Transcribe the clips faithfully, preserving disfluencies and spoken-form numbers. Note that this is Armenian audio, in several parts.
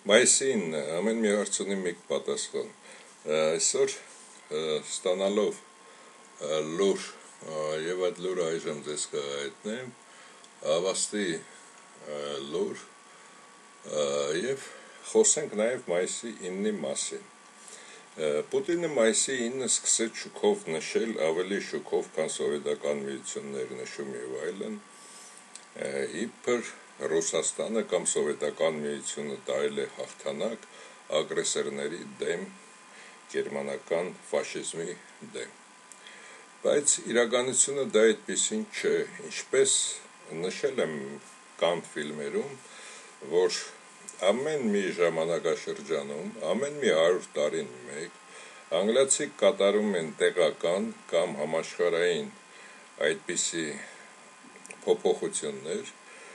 Մայիսին ամեն մի հարցունի մեկ պատասխան։ Այսօր ստանալով լուր եւ այդ լուրը այժմ ձեզ կհայտնեմ, ավաստի լուր եւ խոսենք նաեւ մայիսի իննի մասին։ Պուտինը մայիսի ինը սկսեց շուքով նշել, ավելի շուքով, քան սովետական միություններ նշում եւ այլն, իբր Ռուսաստանը կամ սովետական միությունը տայել է հաղթանակ ագրեսորների դեմ, գերմանական ֆաշիզմի դեմ։ Բայց իրականությունը դա այդպեսին չէ, ինչպես նշել եմ կան ֆիլմերում, որ ամեն մի ժամանակաշրջանում, ամեն մի հարյուր տարին մեկ անգլիացիք կատարում են տեղական կամ համաշխարհային այդպիսի փոփոխություններ,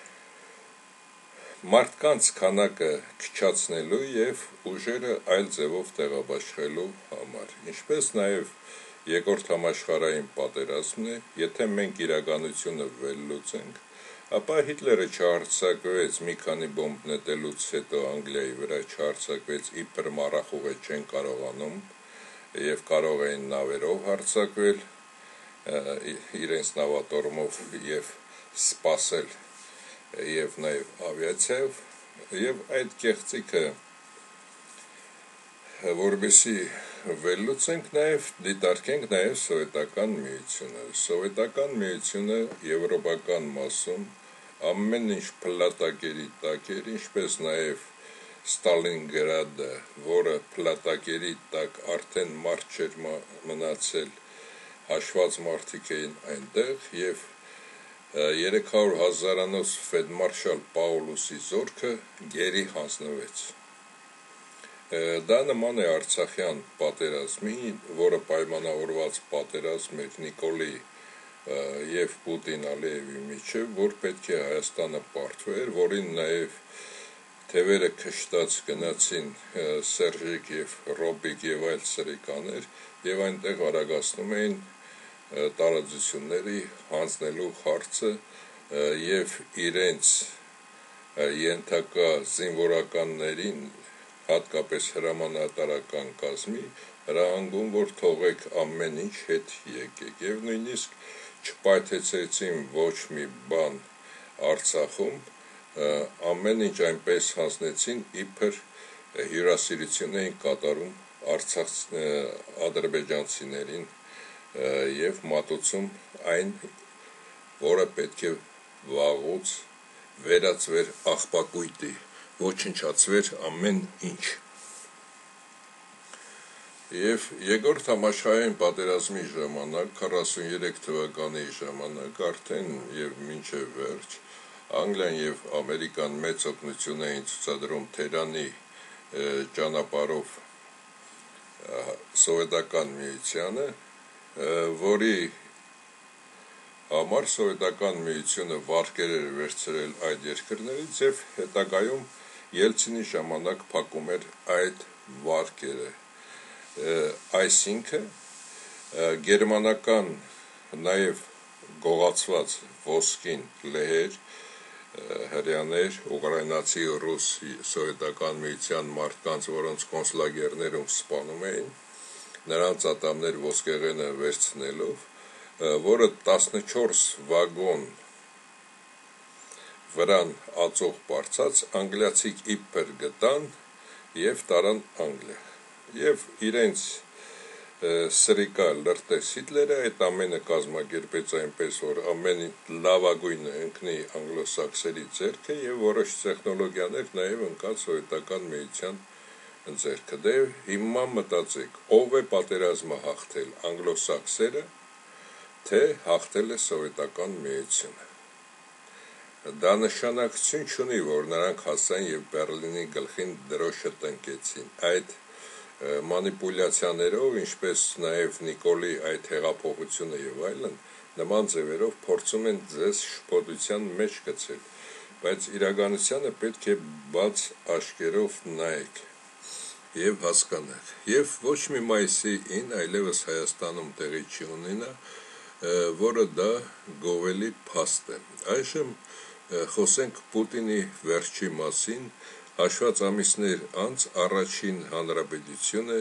մարդկանց քանակը քչացնելու եւ ուժերը այլ ձևով տեղաբաշխելու համար, ինչպես նաեւ երկրորդ համաշխարհային պատերազմն է, եթե մենք իրականությունը վերլուծենք, ապա Հիտլերը չհարձակվեց մի քանի բոմբ նետելուց հետո Անգլիայի վրա չհարձակվեց իբր մառախուղը չեն կարողանում եւ կարող էին նավերով հարձակվել իրենց նավատորմով եւ սպասել եւ նաեւ ավիացիայով եւ այդ կեղծիքը որբեսի վերլուծենք նաեւ դիտարկենք նաեւ սովետական միությունը սովետական միությունը եվրոպական մասում ամեն ինչ փլատակերի տակ էր, ինչպես նաեւ Ստալինգրադը, որը փլատակերի տակ արդեն մարդ չէր մնացել, հաշված մարդիկ էին այնտեղ եւ երեք հարյուր հազարանոց ֆելդմարշալ Պաուլոսի զորքը գերի հանձնվեց։ Դա նման է Արցախյան պատերազմին, որը պայմանավորված պատերազմ էր Նիկոլի եւ Պուտին Ալիևի միջեւ, որ պետք է Հայաստանը պարտվեր, որին նաեւ թևերը քշտած գնացին Սերժիկ եւ Ռոբիկ եւ այլ սրիկաներ եւ այնտեղ արագացնում էին տարածությունների հանձնելու հարցը եւ իրենց ենթակա զինվորականներին, հատկապես հրամանատարական կազմի, հրահանգում, որ թողեք ամեն ինչ հետ եկեք եւ նույնիսկ չպայթեցեցին ոչ մի բան Արցախում, ամեն ինչ այնպես հանձնեցին, իբր հյուրասիրություն էին կատարում Արցախ ադրբեջանցիներին եւ մատուցում այն, որը պետք է վաղուց վերածվեր աղբակույտի, ոչնչացվեր ամեն ինչ։ Եվ երկրորդ համաշխարհային պատերազմի ժամանակ, քառասուներեք թվականի ժամանակ, արդեն եւ մինչեւ վերջ, Անգլիան եւ Ամերիկան մեծ օգնություն էին ցուցադրում Թերանի ճանապարհով սովետական միությանը, որի համար սովետական միությունը վարկեր էր վերցրել այդ երկրներից եւ հետագայում Ելցինի ժամանակ փակում էր այդ վարկերը։ Այսինքն գերմանական նաեւ գողացված ոսկին լեհեր, հրյաներ, ուկրաինացի, ռուս, սովետական միության մարդկանց, որոնց կոնսուլագերներում սպանում էին, նրանց ատամներ ոսկեղենը վերցնելով, որը տասնչորս վագոն վրան ածող բարձած, անգլիացիք իբր գտան եւ տարան Անգլիա։ Եվ իրենց սրիկա լրտես Հիտլերը այդ ամենը կազմակերպեց այնպես, որ ամեն լավագույնը ընկնի անգլոսաքսերի ձեռքը եւ որոշ տեխնոլոգիաներ նաեւ ընկած սովետական միության ձեռքը։ Դե հիմա մտածեք, ով է պատերազմը հաղթել, անգլոսաքսերը, թե հաղթել է սովետական միությունը։ Դա նշանակություն չունի, որ նրանք հասան եւ Բերլինի գլխին դրոշը տնկեցին։ Այդ մանիպուլյացիաներով, ինչպես նաեւ Նիկոլի այդ հեղափոխությունը եւ այլն, նման ձևերով փորձում են ձեզ շփոթության մեջ գցել, բայց իրականությանը պետք է բաց աչքերով նայեք եւ հասկանալ։ Եվ ոչ մի մայիսի ինը այլևս Հայաստանում տեղի չի ունենա, որը դա գովելի փաստ է։ Այժմ խոսենք Պուտինի վերջի մասին, հաշված ամիսներ անց առաջին հանրապետությունը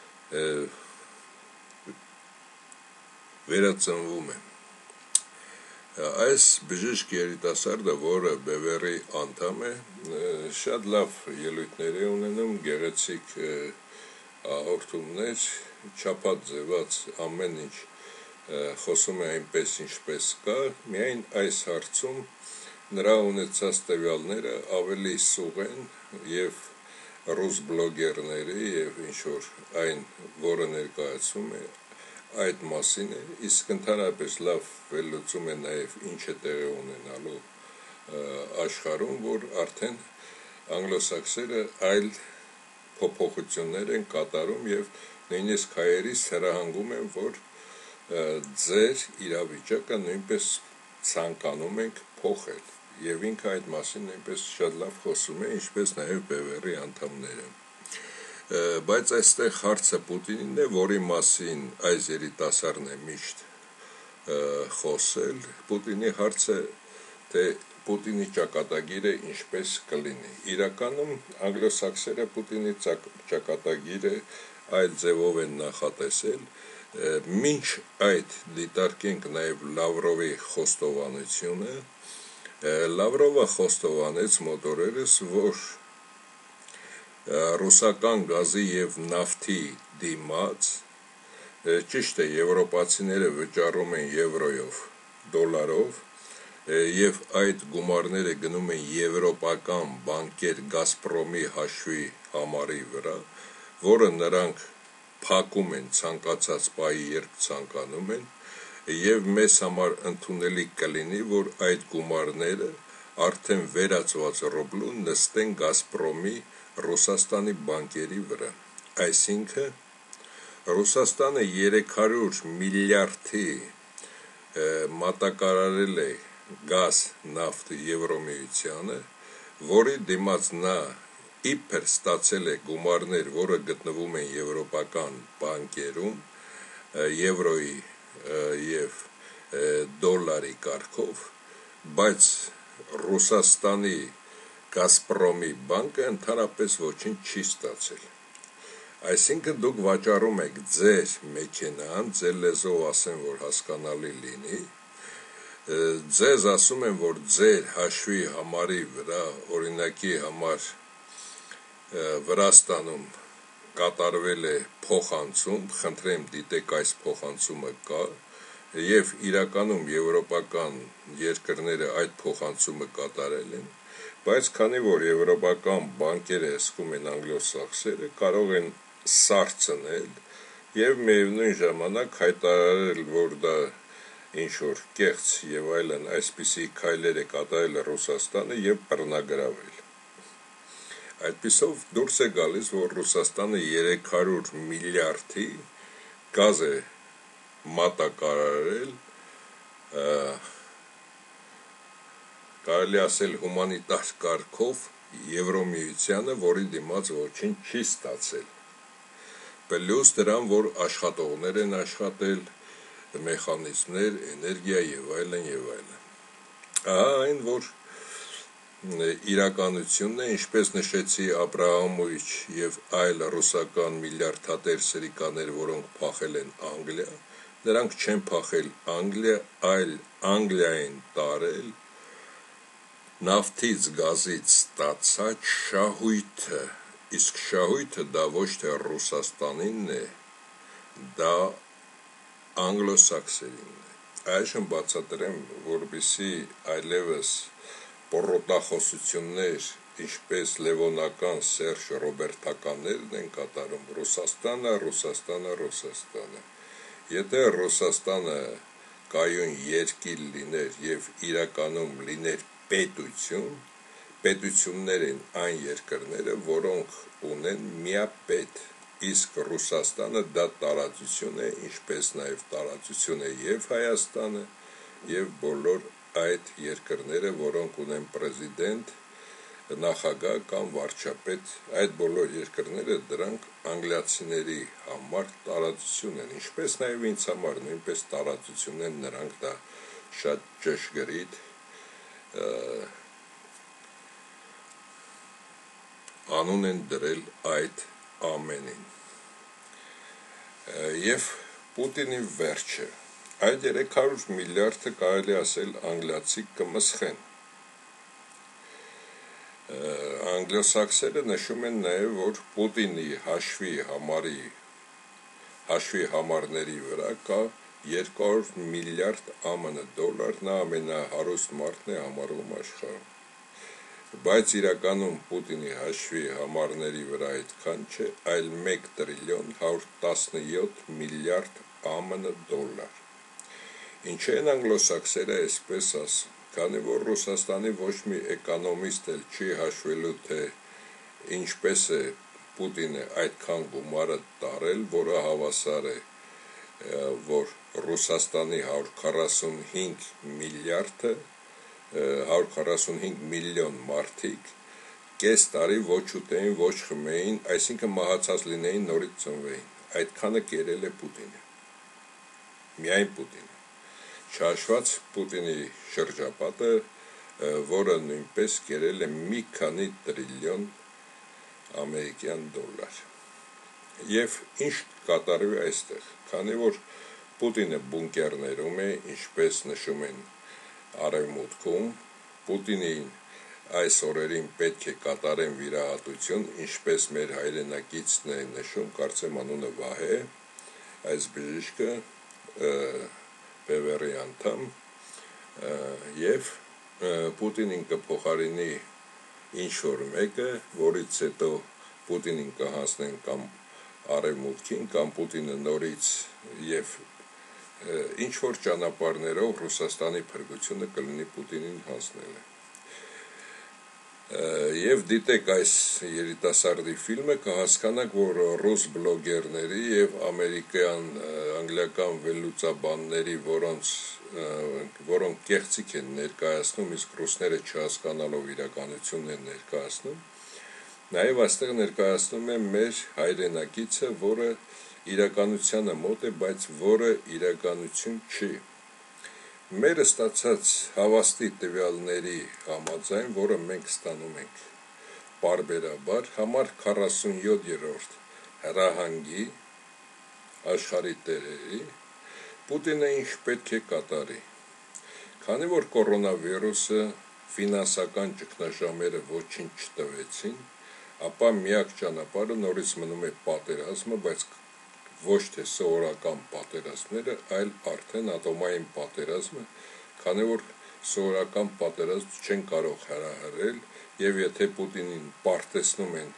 վերածնվում է։ Այս բժիշկ երիտասարդը, որը Բևերի անդամ է, շատ լավ ելույթներ է ունենում, գեղեցիկ հաղորդումներ, չափած ձևած ամեն ինչ խոսում է այնպես ինչպես կա, միայն այս հարցում նրա ունեցած տվյալները ավելի սուղ են եւ ռուս բլոգերների եւ ինչ որ այն, որը ներկայացում է, այդ մասին է, իսկ ընդհանրապես լավ վերլուծում է նաև ինչ է տեղի ունենալու աշխարհում, որ արդեն անգլոսաքսերը այլ փոփոխություններ են կատարում եւ նույնիսկ հայերից հրահանգում են, որ ձեր իրավիճակը նույնպես ցանկանում ենք փոխել եւ ինքը այդ մասին նույնպես շատ լավ խոսում է, ինչպես նաև Բևերի անդամները։ Բայց այստեղ հարցը Պուտինին է, որի մասին այս երիտասարդն է միշտ խոսել, Պուտինի հարցը, թե Պուտինի ճակատագիրը ինչպես կլինի։ Իրականում անգլոսաքսերը Պուտինի ճակատագիրը այլ ձևով են նախատեսել, մինչ այդ դիտարկենք նաև Լավրովի խոստովանությունը, Լավրովը խոստովանեց մոտ օրերս, որ ռուսական գազի եւ նավթի դիմաց, ճիշտ է, եվրոպացիները վճարում են եվրոյով, դոլարով, եւ այդ գումարները գնում են եվրոպական բանկեր Գազպրոմի հաշվի համարի վրա, որը նրանք փակում են ցանկացած պահի, երբ ցանկանում են, եւ մեզ համար ընդունելի կլինի, որ այդ գումարները արդեն վերածված ռուբլու նստեն Գազպրոմի Ռուսաստանի բանկերի վրա, այսինքն Ռուսաստանը երեք հարյուր միլիարդի մատակարարել է գազ, նավթ Եվրոմիությանը, որի դիմաց նա իբր ստացել է գումարներ, որը գտնվում են եվրոպական բանկերում, եվրոյի եւ դոլարի կարգով, բայց Ռուսաստանի Գազպրոմի բանկը ընդհանրապես ոչինչ չի ստացել։ Այսինքն դուք վաճառում եք ձեր մեքենան, ձեր լեզվով ասեմ, որ հասկանալի լինի, ձեզ ասում են, որ ձեր հաշվի համարի վրա, օրինակի համար Վրաստանում կատարվել է փոխանցում, խնդրեմ դիտեք այս փոխանցումը կա, եւ իրականում եվրոպական երկրները այդ փոխանցումը կատարել են, բայց քանի որ եվրոպական բանկերը հսկում են անգլոսաքսերը, կարող են սառցնել եւ միևնույն ժամանակ հայտարարել, որ դա ինչ որ կեղծ եւ այլն այսպիսի քայլեր է կատարել Ռուսաստանը եւ բռնագրավել։ Այդպիսով դուրս է գալիս, որ Ռուսաստանը երեք հարյուր միլիարդի գազ է մատակարարել, կարելի ասել հումանիտար կարգով Եվրոմիությանը, որի դիմաց ոչինչ չի ստացել։ Պլյուս դրան, որ աշխատողներ են աշխատել, մեխանիզմներ, էներգիա եւ այլն եւ այլն։ Ահա այն, որ իրականությունն է, ինչպես նշեցի Աբրահամովիչ եւ այլ ռուսական միլիարդատեր սրիկաներ, որոնք փախել են Անգլիա, նրանք չեն փախել Անգլիա, այլ Անգլիա են տարել նավթից, գազից ստացած շահույթը, իսկ շահույթը դա ոչ թե Ռուսաստանինն է, դա անգլոսաքսերինն է։ Այժմ բացատրեմ, որպեսզի այլևս պոռոտախոսություններ, ինչպես լևոնական Սերժ Ռոբերտականներն են կատարում, Ռուսաստանը, Ռուսաստանը, Ռուսաստանը։ Եթե Ռուսաստանը կայուն երկիր լիներ եւ իրականում լիներ պետություն, պետություններ են այն երկրները, որոնք ունեն միապետ, իսկ Ռուսաստանը դա տարածություն է, ինչպես նաև տարածություն է եւ Հայաստանը, եւ բոլոր այդ երկրները, որոնք ունեն պրեզիդենտ, նախագահ կամ վարչապետ, այդ բոլոր երկրները դրանք անգլիացիների համար տարածություն են, ինչպես նաև ինձ համար նույնպես տարածություն են, նրանք դա շատ ճշգրիտ անուն են դրել այդ ամենին։ Եվ Պուտինի վերջը, այդ երեք հարյուր միլիարդը կարելի ասել անգլիացիք կմսխեն։ Անգլոսաքսերը նշում են նաև, որ Պուտինի հաշվի համարի հաշվի համարների վրա կա երկու հարյուր միլիարդ ԱՄՆ դոլար, նա ամենահարուստ մարդն է համարվում աշխարհում, բայց իրականում Պուտինի հաշվի համարների վրա այդքան չէ, այլ մեկ տրիլիոն հարյուր տասնյոթ միլիարդ ԱՄՆ դոլար։ Ինչ են անգլոսաքսերը այսպես ասում, քանի որ Ռուսաստանի ոչ մի էկոնոմիստ էլ չի հաշվելու, թե ինչպես է Պուտինը այդքան գումարը տարել, որը հավասար է, որ Ռուսաստանի հարյուր քառասունհինգ միլիարդը, հարյուր քառասունհինգ միլիոն մարդիկ կես տարի ոչ ուտեին, ոչ խմեին, այսինքն մահացած լինեին, նորից ծնվեին, այդքանը կերել է Պուտինը, միայն Պուտինը, չհաշված Պուտինի շրջապատը, որը նույնպես կերել է մի քանի տրիլիոն ամերիկյան դոլար։ Եվ ինչ կատարվի այստեղ, քանի որ Պուտինը բունկերներում է, ինչպես նշում են Արևմուտքում, Պուտինին այս օրերին պետք է կատարեն վիրահատություն, ինչպես մեր հայրենակիցն է նշում, կարծեմ անունը Վահե, այս բժիշկը Բևերի անդամ, եւ Պուտինին կփոխարինի ինչ-որ մեկը, որից հետո Պուտինին կհանձնեն կամ Արևմուտքին, կամ Պուտինը նորից եւ ինչ-որ ճանապարհներով Ռուսաստանի փրկությունը կլինի Պուտինին հանձնելը։ Եվ դիտեք այս երիտասարդի ֆիլմը, կհասկանաք, որ ռուս բլոգերների եւ ամերիկյան, անգլիական վերլուծաբանների, որոնց որոնք կեղծիք են ներկայացնում, իսկ ռուսները չհասկանալով իրականությունն են ներկայացնում, նաև այստեղ ներկայացնում է մեր հայրենակիցը, որը իրականությանը մոտ է, բայց որը իրականություն չի։ Մեր ստացած հավաստի տվյալների համաձայն, որը մենք ստանում ենք պարբերաբար, համար քառասունյոթերորդ հրահանգի աշխարհի տերերի, Պուտինը ինչ պետք է կատարի, քանի որ կորոնավիրուսը ֆինանսական ճգնաժամերը ոչինչ չտվեցին, ապա միակ ճանապարհը նորից մնում է պատերազմը, բայց ոչ թե սովորական պատերազմները, այլ արդեն ատոմային պատերազմը, քանի որ սովորական պատերազմ չեն կարող հրահրել, եւ եթե Պուտինին պարտեցնում են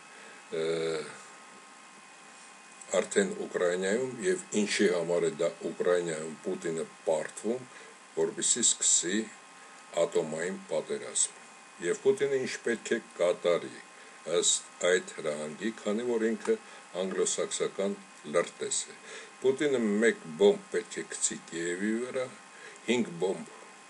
արդեն Ուկրաինայում, եւ ինչի համար է դա Ուկրաինայում Պուտինը պարտվում, որպեսզի սկսի ատոմային պատերազմ, եւ Պուտինը ինչ պետք է կատարի ըստ այդ հրահանգի, քանի որ ինքը անգլոսաքսական լրտես է։ Պուտինը մեկ բոմբ պետք է գցի Կիևի վրա, հինգ բոմբ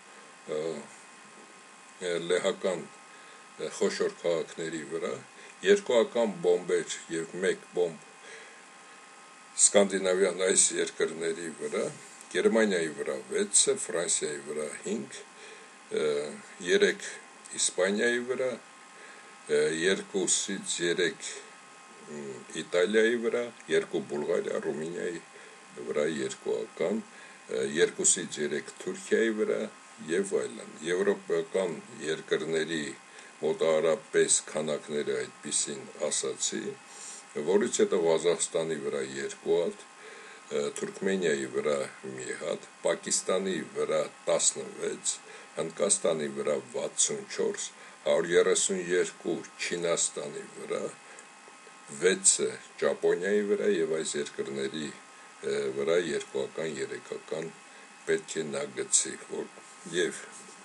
լեհական խոշոր քաղաքների վրա, երկուական բոմբեր եւ մեկ բոմբ սկանդինավյան այս երկրների վրա, Գերմանիայի վրա վեցը, Ֆրանսիայի վրա հինգ, երեք Իսպանիայի վրա, երկուսից երեք Իտալիայի վրա, երկու Բուլղարիա, Ռումինիայի վրա երկուական, երկուսից երեք Թուրքիայի վրա եւ այլն։ Եվրոպական երկրների մոտավորապես քանակները այդպիսին ասացի, որից հետո Ղազախստանի վրա երկու հատ, Թուրքմենիայի վրա մի հատ, Պակիստանի վրա տասնվեց, Հնդկաստանի վրա վաթսունչորս, հարյուր երեսունյոթ Չինաստանի վրա, վեցը Ճապոնիայի վրա եւ այս երկրների վրա երկուական, երեքական պետք է նա գցի, որ եւ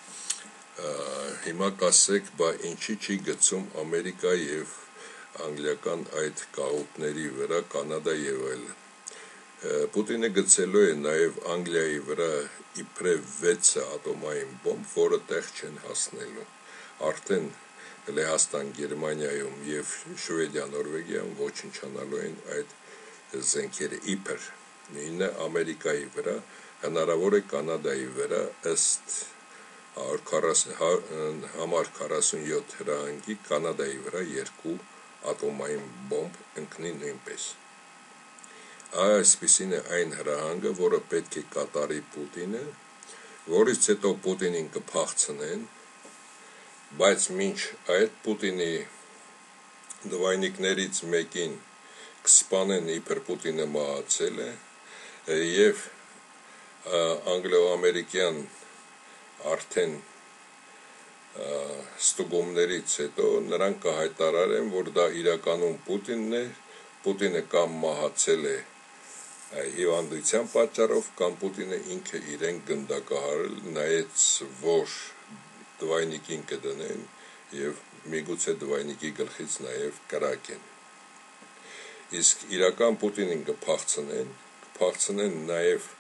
հիմա կասեք, բա ինչի չի գցում Ամերիկա եւ անգլիական այդ կահուտների վրա, Կանադա եւ այլն։ Պուտինը գցելու է նաեւ Անգլիայի վրա իբրև վեցը ատոմային բոմբ, որը տեղ չեն հասնելու, արդեն Լեհաստան, Գերմանիայում եւ Շվեդիա, Նորվեգիայում ոչնչանալու են այդ զենքերը իբր, նույնը Ամերիկայի վրա, հնարավոր է Կանադայի վրա, ըստ համար քառասունյոթ հրահանգի Կանադայի վրա երկու ատոմային բոմբ ընկնի նույնպես։ Այսպիսին է այն հրահանգը, որը պետք է կատարի Պուտինը, որից հետո Պուտինին կփախցնեն, բայց մինչ այդ Պուտինի դվայնիկներից մեկին կսպանեն, իբր Պուտինը մահացել է, և անգլո-ամերիկյան արդեն ստուգումներից հետո նրանք կհայտարարեն, որ դա իրականում Պուտինն է, Պուտինը կամ մահացել է հիվանդության պատճառով, կամ Պուտինը ինքը իրեն գնդակահարել, նայեց, որ դվայնիկին կդնեն և միգուցե դվայնիկի գլխից նաև կրակեն։ Իսկ իրական Պուտինին կփախցնեն, կփախցնեն նաև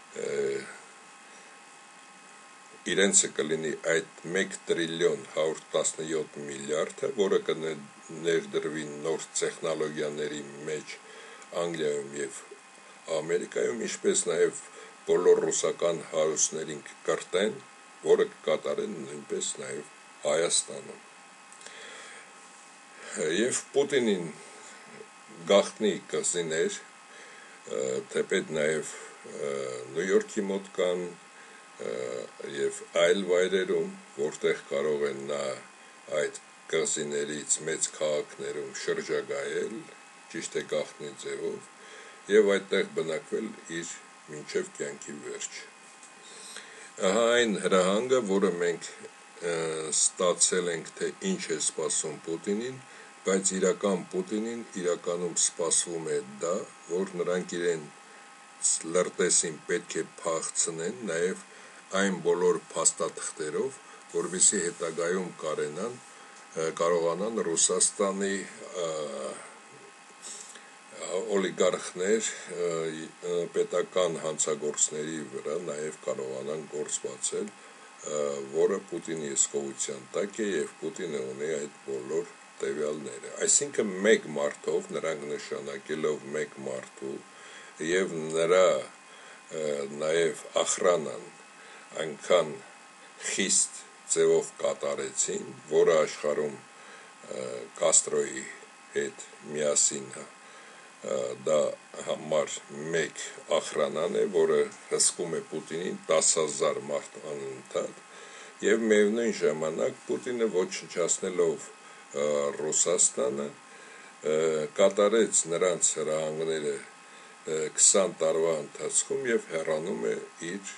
իրենցը կլինի այդ մեկ տրիլիոն հարյուր տասնյոթ միլիարդը, որը կներդրվի նոր տեխնոլոգիաների մեջ Անգլիայում և Ամերիկայում, ինչպես նաև բոլոր ռուսական հարուստներին կկրտեն, որը կկատարեն նույնպես նաև Հայաստանում։ Եվ Պուտինին գաղտնի կղզիներ, թեպետ նաև Նյու Յորքի մոտ կան և այլ վայրերում, որտեղ կարող են նա այդ կղզիներից մեծ քաղաքներում շրջագայել, ճիշտ է գաղտնի ձևով, և այդտեղ բնակվել իր մինչև կյանքի վերջ։ Ահա այն հրահանգը, որը մենք ստացել ենք, թե ինչ է սպասում Պուտինին, բայց իրական Պուտինին իրականում սպասվում է դա, որ նրանք իրեն լրտեսին պետք է փախցնեն, նաև այն բոլոր փաստաթղթերով, որովհետև հետագայում կարենան, կարողանան Ռուսաստանի օլիգարխներ պետական հանցագործների վրա նաև կարողանան գործ բացել, որը Պուտինի հսկողության տակ է և Պուտինը ունի այդ բոլոր տվյալները։ Այսինքն մեկ մարդով, նրանք նշանակելով մեկ մարդու և նրա նաև ախրանան այնքան խիստ ձևով կատարեցին, որը աշխարհում Կաստրոյի հետ միասին դա համար մեկ ախրանան է, որը հսկում է Պուտինին, տասը հազար մարդ անընդհատ, և միևնույն ժամանակ Պուտինը ոչնչացնելով Ռուսաստանը կատարեց նրանց հրահանգները քսան տարվա ընթացքում և հեռանում է իր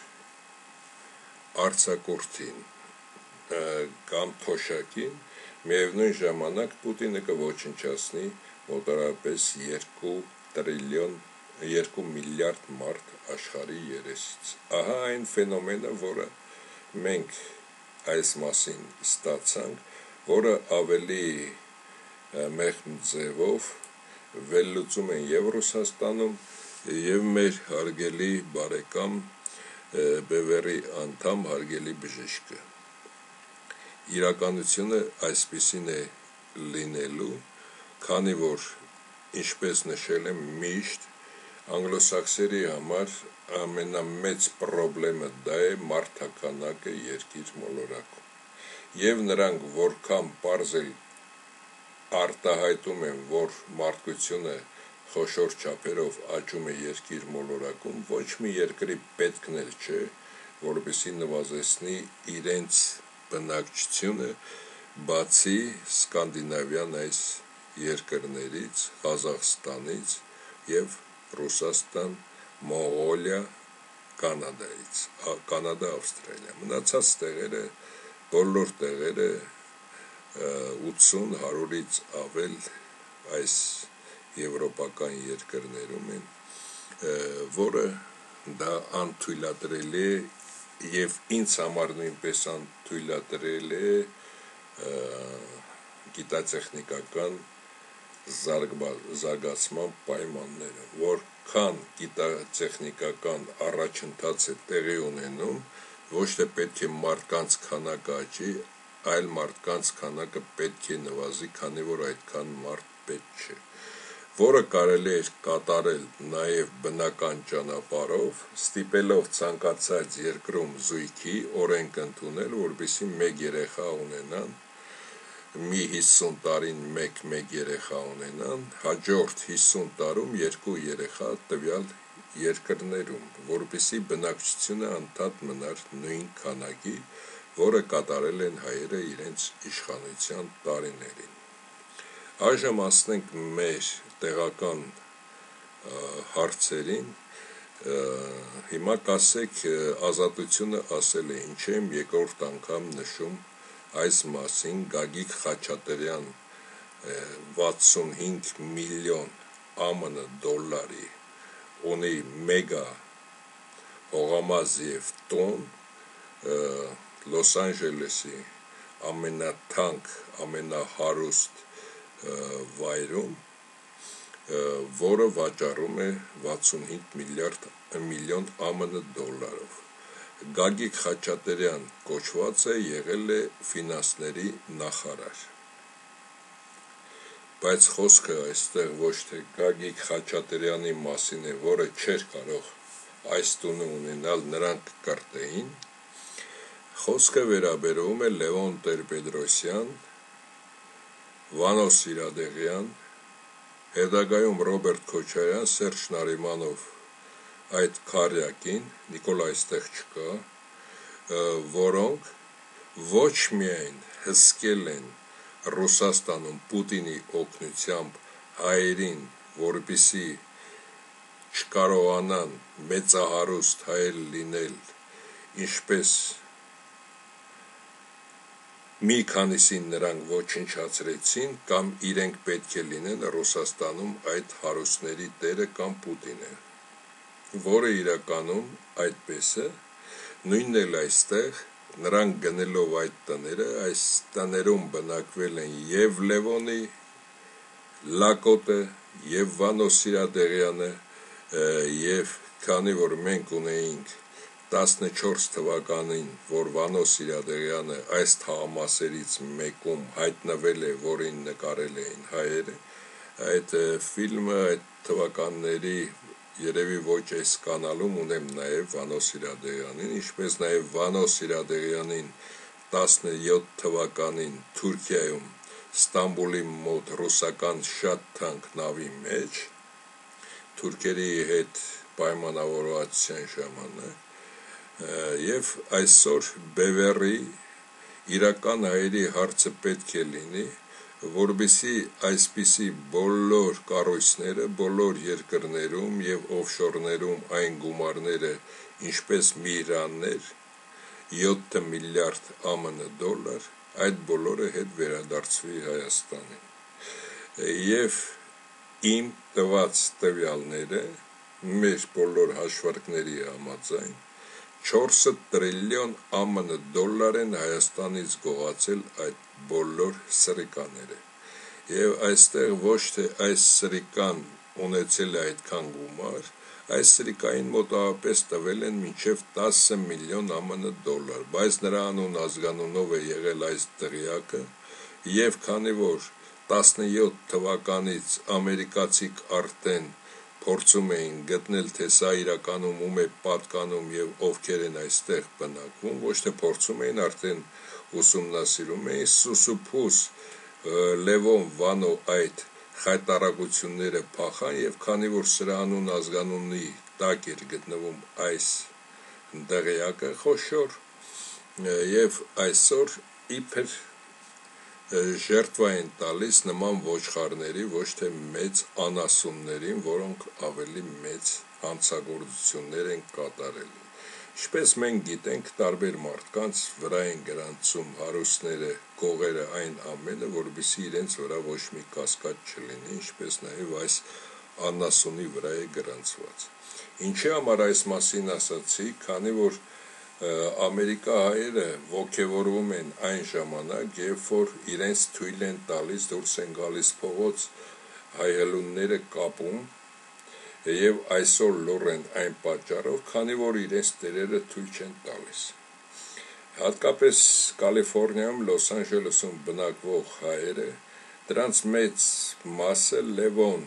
արձակուրդին կամ թոշակին, միևնույն ժամանակ Պուտինը կոչնչացնի մոտավորապես երկու տրիլիոն, երկու միլիարդ մարդ աշխարհի երեսից։ Ահա այն ֆենոմենը, որը մենք այս մասին ստացանք, որը ավելի մեղմ ձևով վերլուծում են և Ռուսաստանում, և մեր հարգելի բարեկամ Բևեռի անդամ հարգելի բժիշկը։ Իրականությունը այսպիսին է լինելու, քանի որ, ինչպես նշել եմ միշտ, անգլոսաքսերի համար ամենամեծ պրոբլեմը դա է մարդաքանակը երկիր մոլորակում։ Եվ նրանք որքան պարզ էլ արտահայտում են, որ մարդկությունը խոշոր չափերով աճում է երկիր մոլորակում, ոչ մի երկրի պետքն էլ չէ, որպեսզի նվազեցնի իրենց բնակչությունը, բացի սկանդինավյան այս երկրներից, Ղազախստանից և Ռուսաստան, Մոնղոլիա, Կանադայից, Կանադա, Ավստրալիա, մնացած տեղերը, բոլոր տեղերը ութսուն հարյուրից ավել այս եվրոպական երկրներում են, որը դա անթույլատրելի է և ինձ համար նույնպես անթույլատրելի է գիտատեխնիկական զարգացման պայմանները, որքան գիտատեխնիկական առաջընթաց է տեղի ունենում, ոչ թե պետք է մարդկանց քանակը աճի, այլ մարդկանց քանակը պետք է նվազի, քանի որ այդքան մարդ պետք չէ, որը կարելի է կատարել նաև բնական ճանապարհով, ստիպելով ցանկացած երկրում զույգի օրենք ընդունել, որպեսզի մեկ երեխա ունենան, մի հիսուն տարին մեկ-մեկ երեխա ունենան, հաջորդ հիսուն տարում երկու երեխա տվյալ երկրներում, որպեսզի բնակչությունը անդադար մնար նույն քանակի, որը կատարել են հայերը իրենց իշխանության տարիներին։ Այժմ ասնենք մեր տեղական հարցերին, հիմա կասեք Ազատությունը ասել է, ինչ եմ երկրորդ անգամ նշում այս մասին, Գագիկ Խաչատրյան վաթսունհինգ միլիոն ԱՄՆ դոլարի ունի մեգա հողամաս և տուն Լոս Անջելեսի ամենաթանկ, ամենահարուստ վայրում, որը վաճառում է վաթսունհինգ միլիոն ԱՄՆ դոլարով։ Գագիկ Խաչատրյան կոչված է, եղել է ֆինանսների նախարար։ Բայց խոսքը այստեղ ոչ թե Գագիկ Խաչատրյանի մասին է, որը չէր կարող այս տունը ունենալ, նրանք կրտեին, խոսքը վերաբերում է Լևոն Տեր-Պետրոսյան, Վանո Սիրադեղյան, հետագայում Ռոբերտ Քոչարյան, Սերժ Նարիմանով այդ քարյակին, Նիկոլ այստեղ չկա, որոնք ոչ միայն հսկել են Ռուսաստանում Պուտինի օգնությամբ հայերին, որպեսզի չկարողանան մեծահարուստ հայեր լինել, ինչպես մի քանիսին նրանք ոչնչացրեցին, կամ իրենք պետք է լինեն Ռուսաստանում այդ հարուստների տերը կամ Պուտինը, որը իրականում այդպես է, նույնն էլ այստեղ, նրանք գնելով այդ տները, այս տներում բնակվել են և Լևոնի լակոտը, և Վանո Սիրադեղյանը, և քանի որ մենք ունեինք տասնչորս թվականին, որ Վանո Սիրադեղյանը այս թաղամասերից մեկում հայտնվել է, որին նկարել էին հայերը, այդ ֆիլմը այդ թվականների երևի ոչ այս կանալում ունեմ նաև Վանո Սիրադեղյանին, ինչպես նաև Վանո Սիրադեղյանին տասնյոթ թվականին Թուրքիայում Ստամբուլի մոտ ռուսական շատ թանկ նավի մեջ թուրքերի հետ պայմանավորվածության ժամանակ, և այսօր Բևեռի իրական հայերի հարցը պետք է լինի, որպեսզի այսպիսի բոլոր կառույցները, բոլոր երկրներում և օֆշորներում այն գումարները, ինչպես Միրաններ, յոթ միլիարդ ԱՄՆ դոլար, այդ բոլորը հետ վերադարձվի Հայաստանին։ Եվ իմ տված տվյալները, մեր բոլոր հաշվարկների համաձայն, չորս տրիլիոն ԱՄՆ դոլար են Հայաստանից գողացել այդ բոլոր սրիկաները, և այստեղ ոչ թե այս սրիկան ունեցել է այդքան գումար, այս սրիկային մոտավորապես տվել են մինչև տասը միլիոն ԱՄՆ դոլար, բայց նրա անուն ազգանունով է եղել այս դղյակը, և քանի որ տասնյոթ թվականից ամերիկացիք արդեն փորձում էին գտնել, թե սա իրականում ում է պատկանում և ովքեր են այստեղ բնակվում, ոչ թե փորձում էին, արդեն ուսումնասիրում էին, սուսուփուս Լևոն Վանո այդ խայտառակությունները փախան, և քանի որ սրա անուն ազգանունի տակ էր գտնվում այս դղյակը խոշոր, և այսօր իբր ժերտվա են տալիս նման ոչխարների, ոչ թե մեծ անասուններին, որոնք ավելի մեծ հանցագործություններ են կատարել։ Ինչպես մենք գիտենք, տարբեր մարդկանց վրա են գրանցում հարուստները, գողերը այն ամենը, որպեսզի իրենց վրա ոչ մի կասկած չլինի, ինչպես նաև այս անասունի վրա է գրանցված։ Ինչի համար այս մասին ասացի, քանի որ ամերիկահայերը ոգևորվում են այն ժամանակ, երբ որ իրենց թույլ են տալիս, դուրս են գալիս փողոց, հայհելունները կապում, և այսօր լուռ են այն պատճառով, քանի որ իրենց տերերը թույլ չեն տալիս։ Հատկապես Կալիֆորնիայում, Լոս Անջելեսում բնակվող հայերը, դրանց մեծ մասը Լևոն,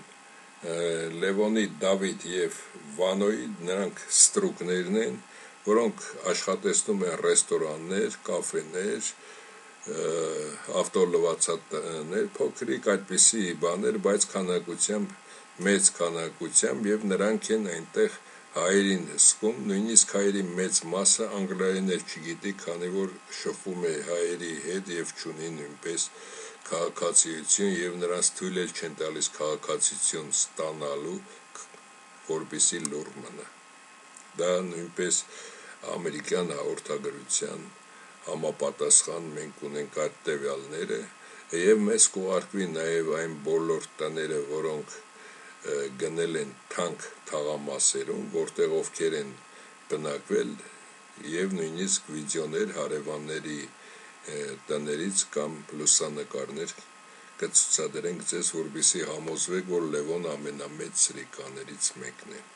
Լևոնի Դավիթ և Վանոյի նրանք ստրուկներն են, որոնք աշխատեցնում են ռեստորաններ, կաֆեներ, ավտոլվացատներ, փոքրիկ այդպիսի բաներ, բայց քանակությամբ, մեծ քանակությամբ, եւ նրանք են այնտեղ հայերին զսպում, նույնիսկ հայերի մեծ մասը անգլերեներ չգիտի, քանի որ շփվում է հայերի հետ եւ չունի նույնպես քաղաքացիություն եւ նրանց թույլ էլ չեն տալիս քաղաքացիություն ստանալու, որպեսզի լուռ մնա։ Դա նույնպես ամերիկյան հաղորդագրության համապատասխան մենք ունենք այդ տվյալները եւ մեզ կուղարկվի նաեւ այն բոլոր տները, որոնք գնել են թանկ թաղամասերում, որտեղ ովքեր են բնակվել եւ նույնիսկ վիդեոներ հարևանների տներից կամ լուսանկարներ կցուցադրենք ձեզ, որպեսզի համոզվեք, որ Լևոն ամենամեծ սրիկաներից մեկն է։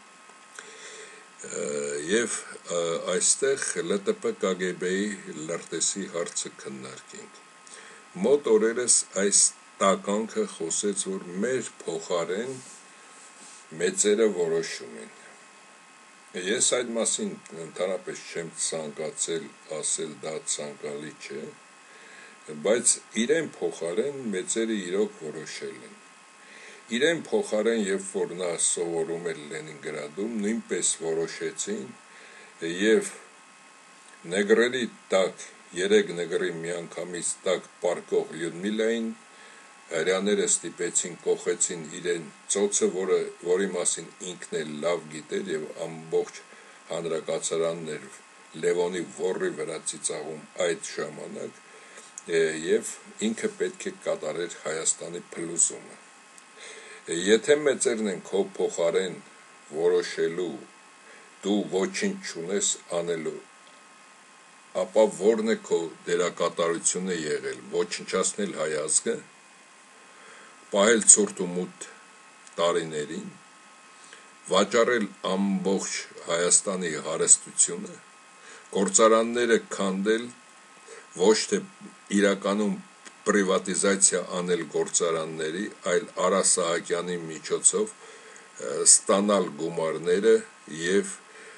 Եվ այստեղ L T P K G B-ի լրտեսի հարցը քննարկենք։ Մոտ օրերս այս տականքը խոսեց, որ մեր փոխարեն մեծերը որոշում են։ Ես այդ մասին ընդհանրապես չեմ ցանկացել ասել, դա ցանկալի չէ, բայց իրեն փոխարեն մեծերը իրոք որոշել են։ Իրեն փոխարեն, երբ որ նա սովորում էր Լենինգրադում, նույնպես որոշեցին եւ նեգրերի տակ, երեք նեգրի միանգամից տակ պարկող Լյուդմիլային հրյաները ստիպեցին, կոխեցին իրեն ծոցը, որը, որի մասին ինքն էլ լավ գիտեր եւ ամբողջ հանրակացարանն էր Լևոնի ворի վրա ծիծաղում այդ ժամանակ եւ ինքը պետք է կատարեր Հայաստանի փլուզումը։ Եթե մեծերն են քո փոխարեն որոշելու, դու ոչինչ չունես անելու, ապա ո՞րն է քո դերակատարությունը եղել, ոչնչացնել հայ ազգը, պահել ցուրտ ու մութ տարիներին, վաճառել ամբողջ Հայաստանի հարստությունը, գործարանները քանդել, ոչ թե իրականում պրիվատիզացիա անել գործարանների, այլ Արա Սահակյանի միջոցով ստանալ գումարները եւ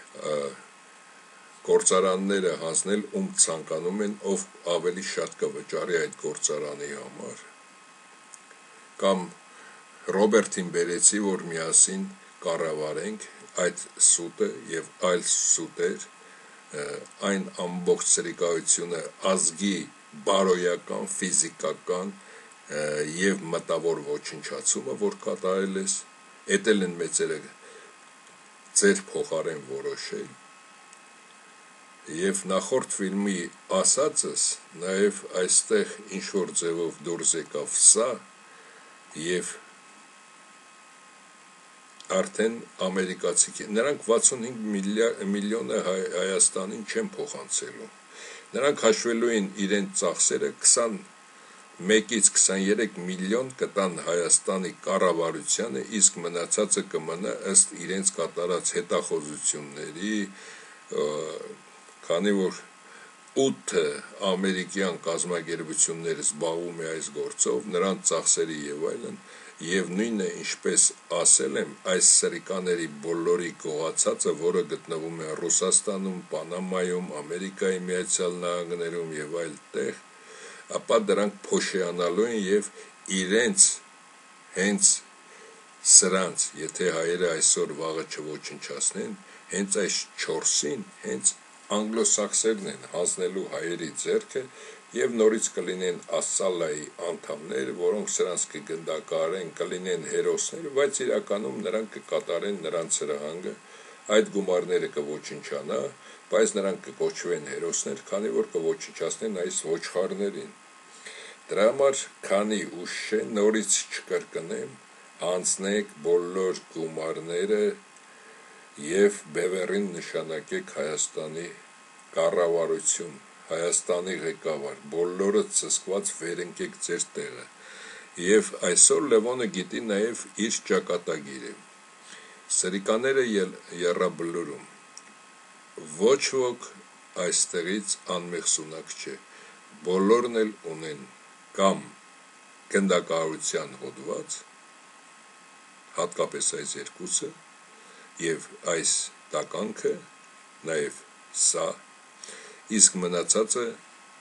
գործարանները հանձնել ում ցանկանում են, ով ավելի շատ կվճարի այդ գործարանի համար, կամ Ռոբերտին բերեցի, որ միասին կառավարենք այդ սուտը եւ այլ սուտեր, այն ամբողջ սրիկայությունը, ազգի բարոյական, ֆիզիկական եւ մտավոր ոչնչացումը, որ կատարել ես, էտել են մեծերը ձեր փոխարեն որոշել։ Եվ նախորդ ֆիլմի ասածս նաեւ այստեղ ինչ որ ձևով դուրս եկավ սա եւ արդեն ամերիկացի, նրանք վաթսունհինգ միլիոնը Հայաստանին չեն փոխանցելու, նրանք հաշվելու են իրենց ծախսերը քսանմեկից քսաներեք միլիոն կտան Հայաստանի կառավարությանը, իսկ մնացածը կմնա ըստ իրենց կատարած հետախուզությունների, քանի որ ութ ամերիկյան կազմակերպություններ զբաղվում է այս գործով, նրանց ծախսերի եւ այլն, եւ նույնը ինչպես ասել եմ, այս սրիկաների բոլորի գողացածը, որը գտնվում է Ռուսաստանում, Պանամայում, Ամերիկայի Միացյալ Նահանգներում եւ այլ տեղ, ապա դրանք փոշիանալու են եւ իրենց հենց սրանց, եթե հայերը այսօր վաղը չոչնչացնեն, հենց այս չորսին, հենց անգլոսաքսերն են հանձնելու հայերի ձեռքը եւ նորից կլինեն Ասսալայի անդամներ, որոնք սրանց կգնդակարեն, կլինեն հերոսներ, բայց իրականում նրանք կկատարեն նրանց հրահանգը, այդ գումարները կոչնչանա, բայց նրանք կկոչվեն հերոսներ, քանի որ կոչնչացնեն այս ոչխարներին։ Դրա համար, քանի ուշ չէ, նորից չկրկնեմ, հանձնեք բոլոր գումարները եւ բևեռին նշանակեք Հայաստանի կառավարություն, Հայաստանի ղեկավար, բոլորը ծսկված վերընկեք ձեր տեղը։ Եվ այսօր Լևոնը գիտի նաեւ իր ճակատագիրը։ Սրիկաները եռաբլուրում, ոչ ոք այստեղից անմեղսունակ չէ, բոլորն էլ ունեն կամ գնդակահարության հոդված, հատկապես այս երկուսը, եւ այս տականքը, նաեւ սա, իսկ մնացածը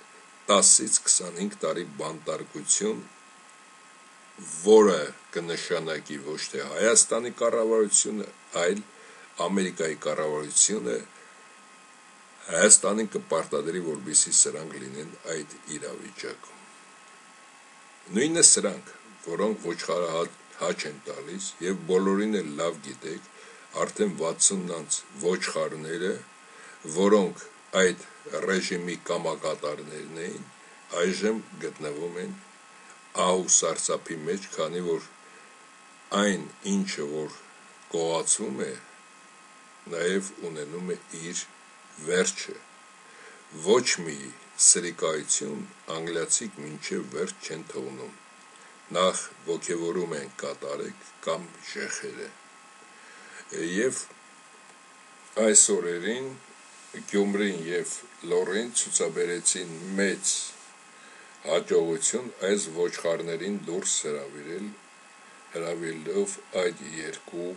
տասից քսանհինգ տարի բանտարկություն, որը կնշանակի ոչ թե Հայաստանի կառավարությունը, այլ Ամերիկայի կառավարությունը Հայաստանին կպարտադրի, որպեսզի սրանք լինեն այդ իրավիճակում։ Նույնը սրանք, որոնք ոչխարը հաչ են տալիս, եւ բոլորին էլ լավ գիտեք, արդեն վաթսուն անց ոչխարները, որոնք այդ ռեժիմի կամակատարներն էին, այժմ գտնվում են ահ ու սարսափի մեջ, քանի որ այն ինչը որ գողացվում է, նաեւ ունենում է իր վերջը, ոչ մի սրիկայություն անգլիացիք մինչև վերջ չեն թողնում, նախ ոգևորում են կատարեք կամ ժեխերը, եւ այս օրերին Գյումրին եւ Լոռին ցուցաբերեցին մեծ հաջողություն այս ոչխարներին դուրս հրավիրել, հրավիրելով այդ երկու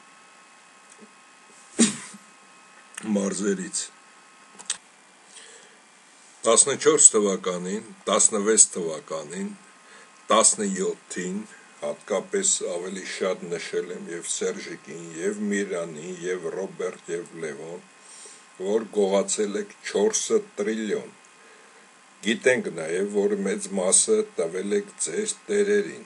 մարզերից։ տասնչորս թվականին, տասնվեց թվականին, տասնյոթին, հատկապես ավելի շատ նշել եմ եւ Սերժիկին, եւ Միրանին, եւ Ռոբերտ, եւ Լևոն, որ գողացել եք չորս տրիլիոն։ Գիտենք նաեւ, որ մեծ մասը տվել եք ձեր տերերին։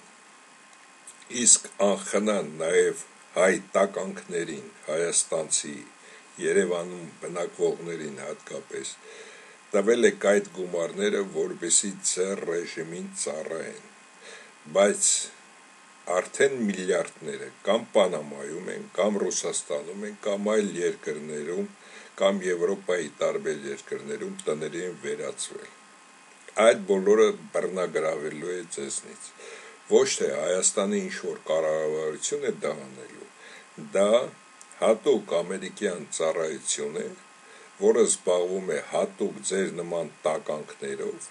Իսկ անխնան նաեւ հայ տականքներին, հայաստանցի Երևանում բնակվողներին հատկապես, տվել եք այդ գումարները, որպեսզի ձեր ռեժիմին ծառայեն, բայց արդեն միլիարդները կամ Պանամայում են, կամ Ռուսաստանում են, կամ այլ երկրներում, կամ Եվրոպայի տարբեր երկրներում տների են վերածվել։ Այդ բոլորը բռնագրավելու է ձեզնից, ոչ թե Հայաստանի ինչ-որ կառավարություն է դա անելու, դա հատուկ ամերիկյան ծառայություն է, որը զբաղվում է հատուկ ձեր նման տականքներով,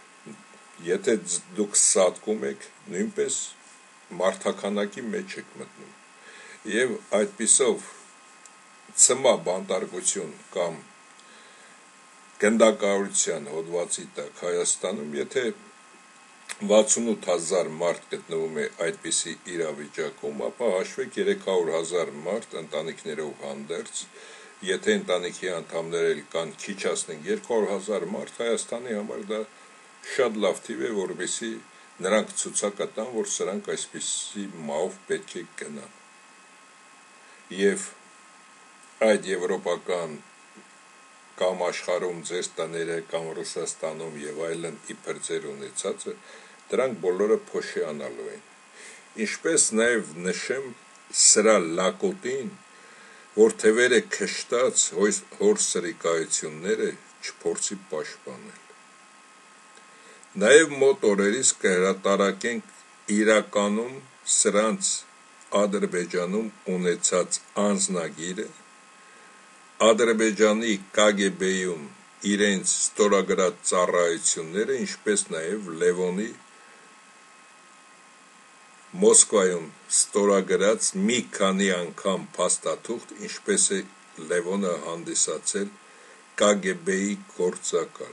եթե դուք սատկում եք, նույնպես մարդաքանակի մեջ եք մտնում, եւ այդպիսով ցմա բանտարկություն կամ գնդակահարության հոդվածի տակ Հայաստանում, եթե վաթսունութ հազար մարդ գտնվում է այդպիսի իրավիճակում, ապա հաշվեք երեք հարյուր հազար մարդ ընտանիքներով հանդերձ, եթե ընտանիքի անդամներ էլ կան քիչ ասենք երկու հարյուր հազար մարդ, Հայաստանի համար դա շատ լավ թիվ է, որովհետեւ նրանք ցուցակը տան, որ սրանք այսպիսի մահով պետք է գնան։ Եվ այդ եվրոպական կամ աշխարհում ձեր տները կամ Ռուսաստանում եւ այլն իբր ձեր ունեցածը, դրանք բոլորը փոշիանալու են։ Ինչպես նաեւ նշեմ սրա լակոտին, որ թևերը քշտած հոր սրիկայությունները չփորձի պաշտպանել։ Նաեւ մոտ օրերից կհրատարակենք իրականում սրանց Ադրբեջանում ունեցած անձնագիրը, Ադրբեջանի Կ Գ B-ում իրենց ստորագրած ծառայությունները, ինչպես նաև Լևոնի Մոսկվայում ստորագրած մի քանի անգամ փաստաթուղթ, ինչպես է Լևոնը հանդիսացել Կ Գ B-ի գործակալ։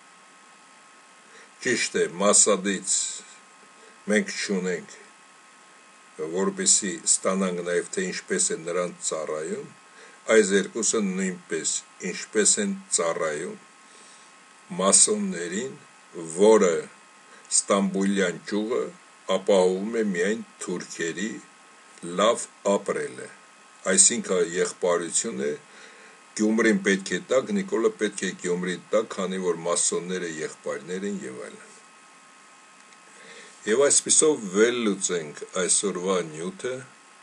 Ճիշտ է, Մասադից մենք չունենք, որպեսզի ստանանք նաև թե ինչպես է նրանց ծառայում, այս երկուսը նույնպես ինչպես են ծառայում մասոններին, որը Ստամբուլյան ճյուղը ապահովում է միայն թուրքերի լավ ապրելը, այսինքն եղբայրություն է, Գյումրին պետք է տակ, Նիկոլը պետք է Գյումրի տակ, քանի որ մասոնները եղբայրներ են եւ այլն։ Եվ այսպիսով վերլուծենք այսօրվա նյութը,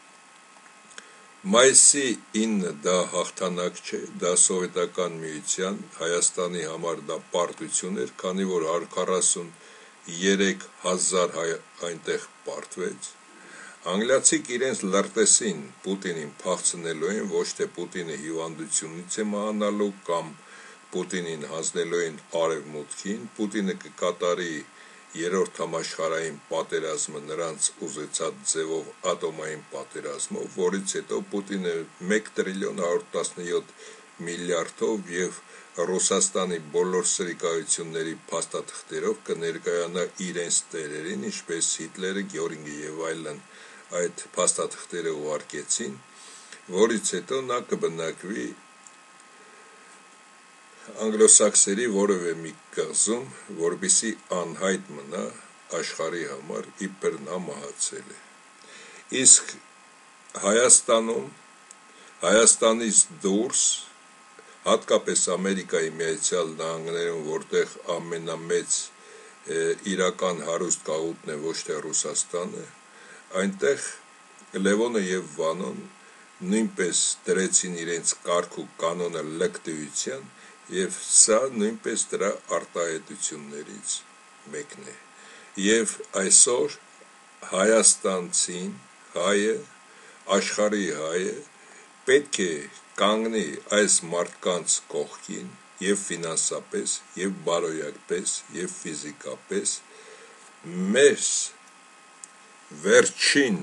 Մայիսի ինը դա հաղթանակ չէ, դա սովետական միության, Հայաստանի համար դա պարտություն էր, քանի որ հարյուր քառասուններեք հազար հայ այնտեղ պարտվեց։ Անգլիացիք իրենց լրտեսին Պուտինին փախցնելու են, ոչ թե Պուտինը հիվանդությունից է մահանալու կամ Պուտինին հանձնելու են արևմուտքին, Պուտինը կկատարի երրորդ համաշխարհային պատերազմը նրանց ուզեցած ձևով ատոմային պատերազմով, որից հետո Պուտինը մեկ տրիլիոն հարյուր տասնյոթ միլիարդով եւ Ռուսաստանի բոլոր սրիկայությունների փաստաթղթերով կներկայանա իրենց տերերին, ինչպես Հիտլերը, Գյորինգը եւ այլն այդ փաստաթղթերը ուղարկեցին, որից հետո նա կբնակվի անգլոսաքսերի որևէ մի կղզում, որպեսզի անհայտ մնա աշխարհի համար, իբր նա մահացել է։ Իսկ Հայաստանում, Հայաստանից դուրս, հատկապես Ամերիկայի Միացյալ Նահանգներում, որտեղ ամենամեծ իրական հարուստ կաղուտն է ոչ թե Ռուսաստանը, այնտեղ Լևոնը եւ Վանոն նույնպես դրեցին իրենց կարգ ու կանոնը լկտիության, եւ սա նույնպես դրա արտահայտություններից մեկն է։ Եվ այսօր Հայաստանցին, հայը, աշխարհի հայը պետք է կանգնի այս մարդկանց կողքին եւ ֆինանսապես, եւ բարոյական, եւ ֆիզիկապես, մեր վերջին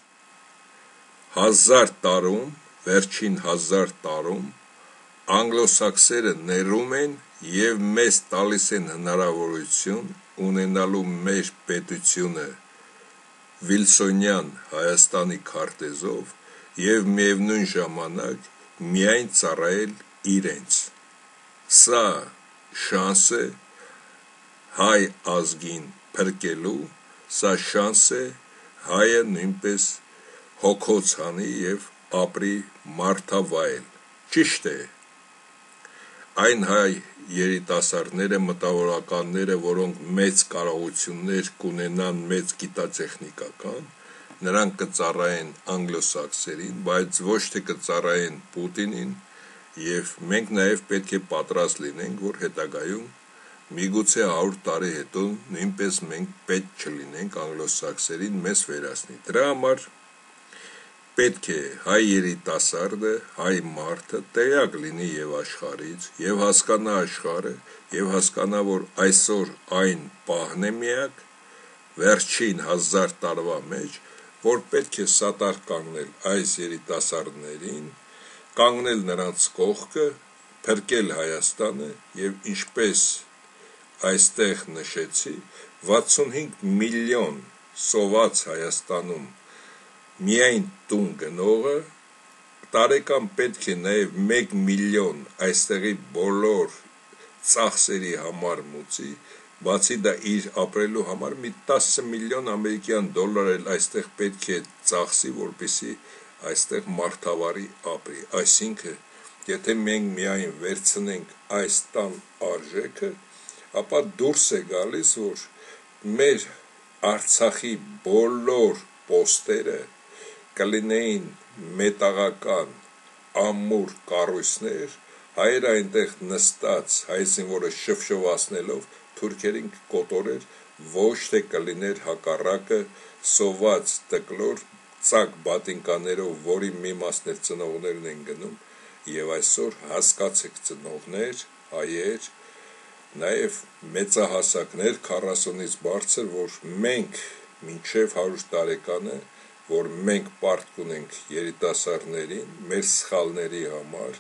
հազար տարում, վերջին հազար տարում անգլոսաքսերը ներում են եւ մեզ տալիս են հնարավորություն ունենալու մեր պետությունը Վիլսոնյան Հայաստանի քարտեզով եւ միևնույն ժամանակ միայն ծառայել իրենց։ Սա շանս է հայ ազգին փրկելու, սա շանս է հայը նույնպես հոգոց հանի եւ ապրի մարդավայել։ Ճիշտ է, այն հայ երիտասարդները, մտավորականները, որոնք մեծ կարողություններ կունենան, մեծ գիտատեխնիկական, նրանք կծառայեն անգլոսաքսերին, բայց ոչ թե կծառայեն Պուտինին, եւ մենք նաեւ պետք է պատրաստ լինենք, որ հետագայում միգուցե հարյուր տարի հետո նույնպես մենք պետք չլինենք անգլոսաքսերին մեզ վերացնի։ Դրա համար պետք է հայ երիտասարդը, հայ մարդը տեղյակ լինի եւ աշխարհից, եւ հասկանա աշխարհը, եւ հասկանա, որ այսօր այն պահն է միակ վերջին հազար տարվա մեջ, որ պետք է սատար կանգնել այս երիտասարդներին, կանգնել նրանց կողքը, փրկել Հայաստանը եւ ինչպես այստեղ նշեցի, վաթսունհինգ միլիոն սոված Հայաստանում միայն տուն գնողը տարեկան պետք է նաև մեկ միլիոն այստեղի բոլոր ծախսերի համար մուծի, բացի դա իր ապրելու համար մի տասը միլիոն ամերիկյան դոլար էլ այստեղ պետք է ծախսի, որպեսզի այստեղ մարդավարի ապրի։ Այսինքն, եթե մենք միայն վերցնենք այս տան արժեքը, ապա դուրս է գալիս, որ մեր Արցախի բոլոր պոստերը կլինեին մետաղական ամուր կառույցներ, հայերը այնտեղ նստած հայ զինվորը շվշվացնելով թուրքերին կկոտորեր, ոչ թե կլիներ հակառակը սոված տկլոր ծակ բատինկաներով, որի մի մասն էլ ծնողներն են գնում, եւ այսօր հասկացեք ծնողներ, հայեր, նաեւ մեծահասակներ քառասունից բարձր, որ մենք մինչև հարյուր տարեկանը, որ մենք պարտք ունենք երիտասարդներին, մեր սխալների համար,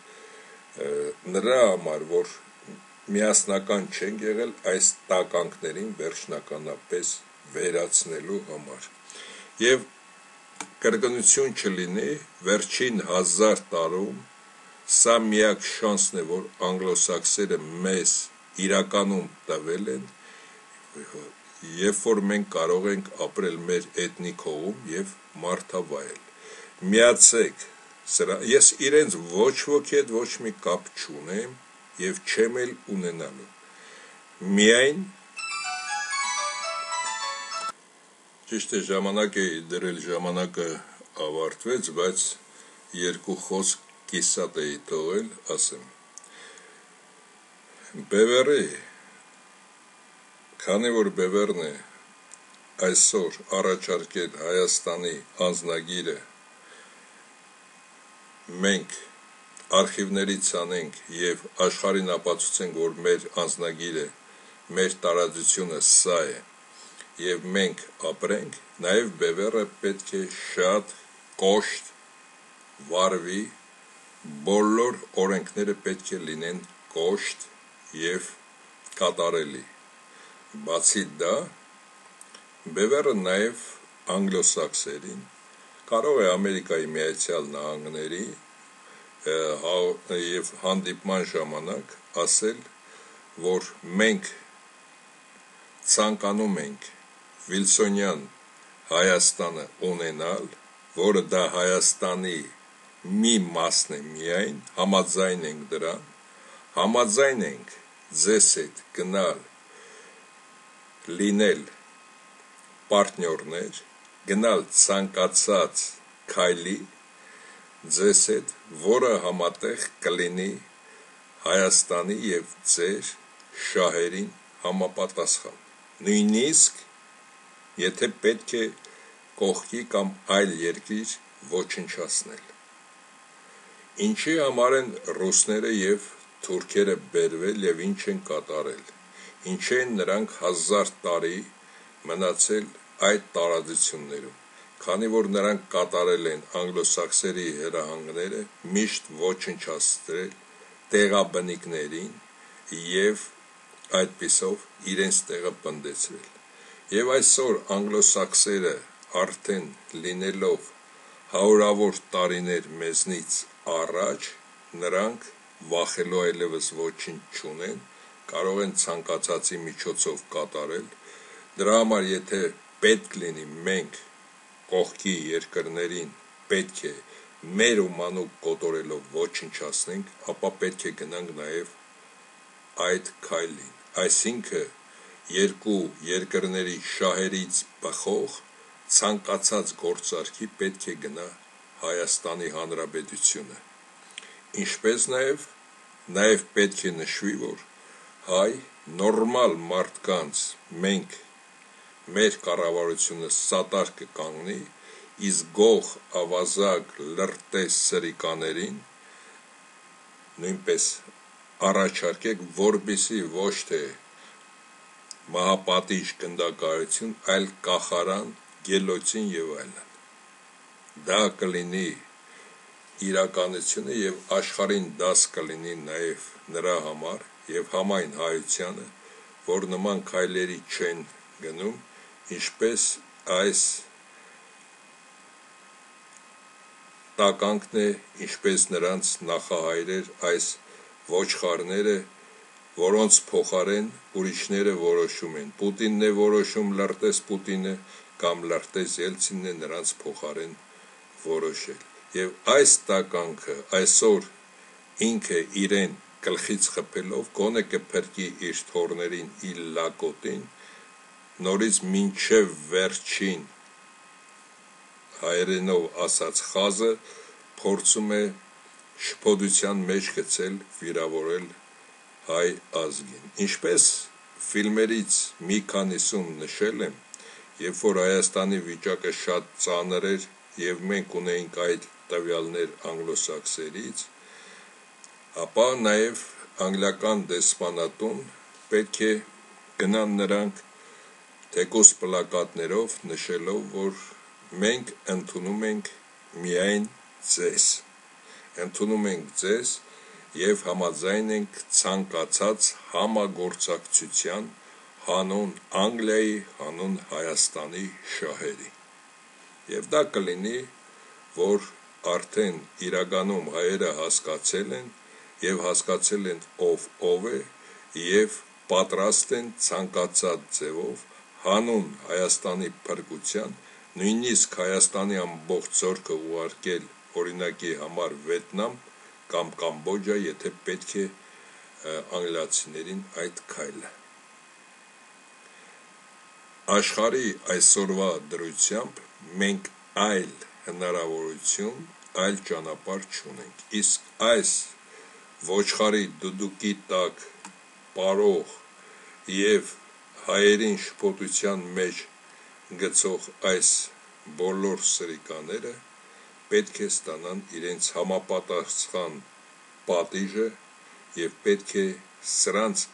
նրա համար, որ միասնական չենք եղել այս տականքներին վերջնականապես վերացնելու համար։ Եվ կրկնություն չլինի, վերջին հազար տարում սա միակ շանսն է, որ անգլոսաքսերը մեզ իրականում տվել են, երբ որ մենք կարող ենք ապրել մեր էթնիկ հողում եւ մարդավայել։ Միացեք սրա, ես իրենց ոչ ոքի հետ ոչ մի կապ չունեմ եւ չեմ էլ ունենալու։ Միայն ճիշտ է, ժամանակ է դրել, ժամանակը ավարտվեց, բայց երկու խոսք կիսատ էի թողել, ասեմ։ Բևերի, քանի որ Բևերն է այսօր առաջարկել Հայաստանի անձնագիրը, մենք արխիվներից անենք եւ աշխարհին ապացուցենք, որ մեր անձնագիրը, մեր տարածությունը սա է, եւ մենք ապրենք, նաեւ Բևերը պետք է շատ կոշտ վարվի, բոլոր օրենքները պետք է լինեն կոշտ և կատարելի։ Բացի դա, բևեռը նաև անգլոսաքսերին, կարող է Ամերիկայի Միացյալ Նահանգների և հանդիպման ժամանակ ասել, որ մենք ցանկանում ենք Վիլսոնյան Հայաստանը ունենալ, որը դա Հայաստանի մի մասն է միայն, համաձայն ենք դրան, համաձայն ենք ձեզ հետ գնալ լինել պարտնյորներ, գնալ ցանկացած քայլի ձեզ հետ, որը համատեղ կլինի Հայաստանի և ձեր շահերին համապատասխան, նույնիսկ եթե պետք է կողքի կամ այլ երկիր ոչնչացնել։ Ինչի համար են ռուսները և թուրքերը բերվել և ինչ են կատարել, ինչ են նրանք հազար տարի մնացել այդ տարածություններում, քանի որ նրանք կատարել են անգլոսաքսերի հրահանգները, միշտ ոչնչացրել տեղաբնիկներին և այդպիսով իրենց տեղը պնդեցրել։ Եվ այսօր անգլոսաքսերը արդեն լինելով հարյուրավոր տարիներ մեզնից առաջ, նրանք վախելու այլևս ոչինչ չունեն, կարող են ցանկացածի միջոցով կատարել, դրա համար եթե պետք լինի մենք կողքի երկրներին պետք է մեր ու մանուկ կոտորելով ոչնչացնենք, ապա պետք է գնանք նաև այդ քայլին, այսինքն երկու երկրների շահերից բխող ցանկացած գործարքի պետք է գնա Հայաստանի Հանրապետությունը, ինչպես նաև նաև պետք է նշվի, որ հայ նորմալ մարդկանց մենք մեր կառավարությունը սատար կկանգնի, իսկ գող, ավազակ, լրտես սրիկաներին նույնպես առաջարկեք, որպեսզի ոչ թե մահապատիժ գնդակահարություն, այլ կախարան, գելոցին և այլն։ Դա կլինի իրականությունը և աշխարհին դաս կլինի նաև նրա համար և համայն հայությանը, որ նման քայլերի չեն գնում, ինչպես այս տականքն է, ինչպես նրանց նախահայրեր այս ոչխարները, որոնց փոխարեն ուրիշները որոշում են, Պուտինն է որոշում, լրտես Պուտինը կամ լրտես Ելցինն է նրանց փոխարեն որոշել։ Եվ այս տականքը այսօր ինքը իրեն գլխից խփելով գոնե կփրկի իր թոռներին իր լակոտին, նորից մինչև վերջին հայերենով ասած խազը փորձում է շփոթության մեջ գցել, վիրավորել հայ ազգին։ Ինչպես ֆիլմերից մի քանիսում նշել եմ, երբ որ Հայաստանի վիճակը շատ ծանր էր և մենք ունեինք այդ տվյալներ անգլոսաքսերից, ապա նաև անգլիական դեսպանատուն պետք է գնան նրանք թեկուզ պլակատներով նշելով, որ մենք ընդունում ենք միայն ձեզ, ընդունում ենք ձեզ և համաձայն ենք ցանկացած համագործակցության հանուն Անգլիայի, հանուն Հայաստանի շահերի։ Եվ դա կլինի, որ արդեն իրականում հայերը հասկացել են և հասկացել են ով ով է և պատրաստ են ցանկացած ձևով հանուն Հայաստանի փրկության, նույնիսկ Հայաստանի ամբողջ զորքը ուղարկել օրինակի համար Վիետնամ կամ Կամբոջա, եթե պետք է անգլիացիներին այդ քայլը։ Աշխարհի այսօրվա դրությամբ մենք այլ հնարավորություն, այլ ճանապարհ չունենք, իսկ այս ոչխարի դուդուկի տակ պարող և հայերին շփոթության մեջ գցող այս բոլոր սրիկաները պետք է ստանան իրենց համապատասխան պատիժը և պետք է սրանց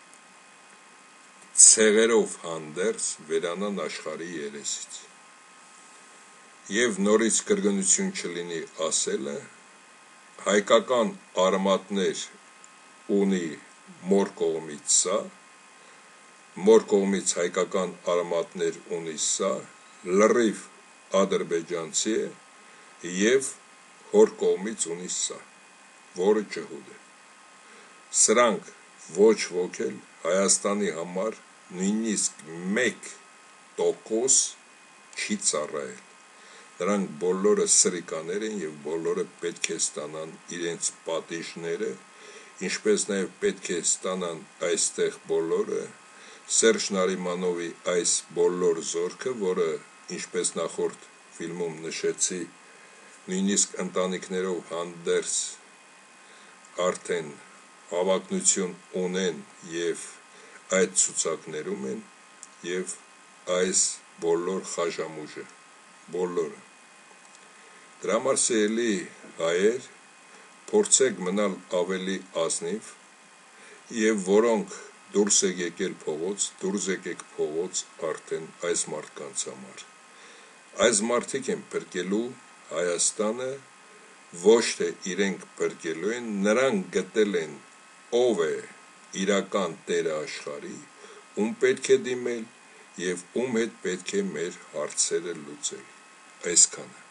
ցեղերով հանդերձ վերանան աշխարհի երեսից։ Եվ նորից կրկնություն չլինի ասելը, հայկական արմատներ ունի մոր կողմից սա, մոր կողմից հայկական արմատներ ունի սա, լրիվ ադրբեջանցի է և հոր կողմից ունի սա, որը ջհուդ է։ Սրանք ոչ ոք էլ Հայաստանի համար նույնիսկ մեկ տոկոս չի ծառայել։ Նրանք բոլորը սրիկաներ են և բոլորը պետք է ստանան իրենց պատիժները, ինչպես նաև պետք է ստանան այստեղ բոլորը Սերժ Նարիմանովի այս բոլոր զորքը, որը ինչպես նախորդ ֆիլմում նշեցի, նույնիսկ ընտանիքներով հանդերձ արդեն հավակնություն ունեն և այդ ցուցակներում են և այս բոլոր խաժամուժը, բոլորը։ Դրա համար սիրելի հայեր, փորձեք մնալ ավելի ազնիվ և որոնք դուրս եք եկել փողոց, դուրս եկեք փողոց արդեն այս մարդկանց համար։ Այս մարդիկ են փրկելու Հայաստանը, ոչ թե իրենք փրկելու են, նրանք գտել են ով է իրական տերը աշխարհի, ում պետք է դիմել և ում հետ պետք է մեր հարցերը լուծել։ Այսքանը։